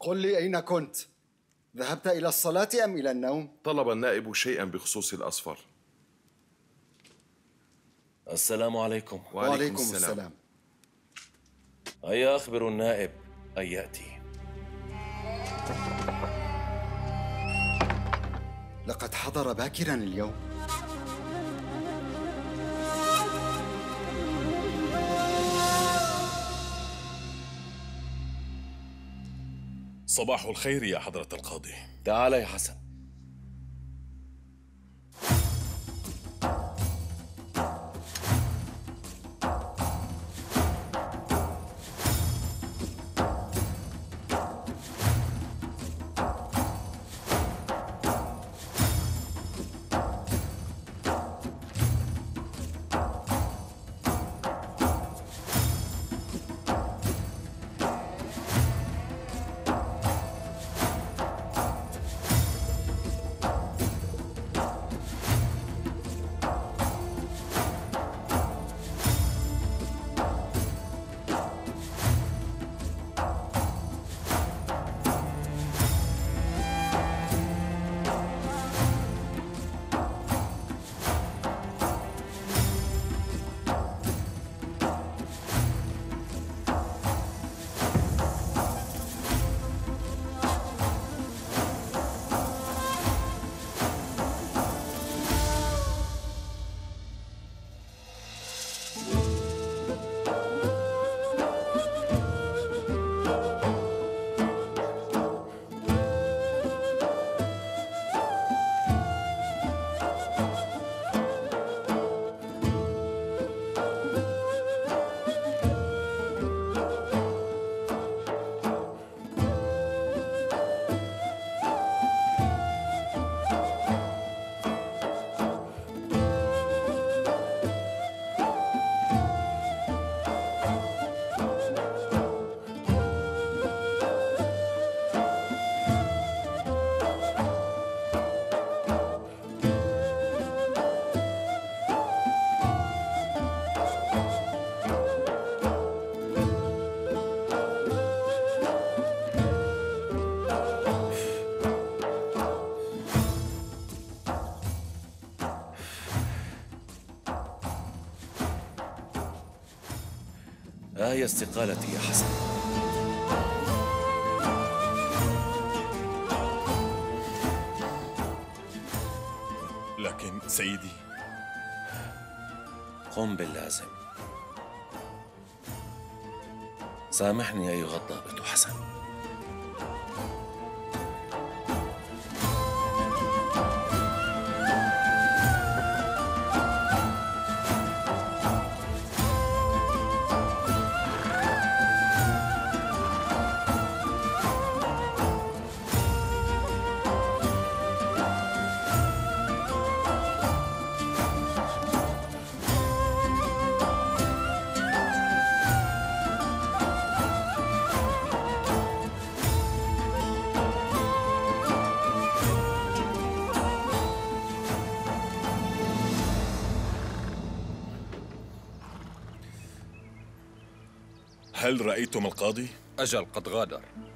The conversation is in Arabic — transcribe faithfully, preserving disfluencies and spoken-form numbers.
قل لي أين كنت؟ ذهبت إلى الصلاة أم إلى النوم؟ طلب النائب شيئا بخصوص الأصفر. السلام عليكم. وعليكم, وعليكم السلام, السلام. هيا أخبروا النائب أن يأتي. لقد حضر باكرا اليوم. صباح الخير يا حضرة القاضي. تعال يا حسن. آية استقالتي يا حسن. لكن سيدي. قم باللازم. سامحني أيها الضابط حسن. هل رأيتم القاضي؟ أجل قد غادر.